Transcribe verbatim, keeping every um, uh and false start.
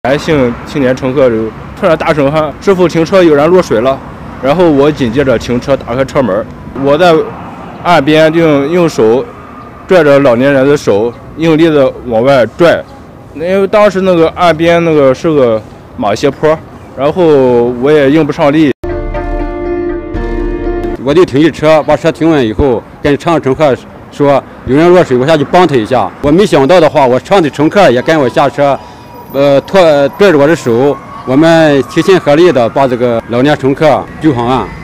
男性青年乘客就突然大声喊：“师傅，停车，有人落水了！”然后我紧接着停车，打开车门，我在岸边就用手拽着老年人的手，用力的往外拽。因为当时那个岸边那个是个马斜坡，然后我也用不上力。 我就停下车，把车停稳以后，跟车上乘客说：“有人落水，我下去帮他一下。”我没想到的话，我车上的乘客也跟我下车。 呃，拖拽着我的手，我们齐心合力的把这个老年乘客救上岸。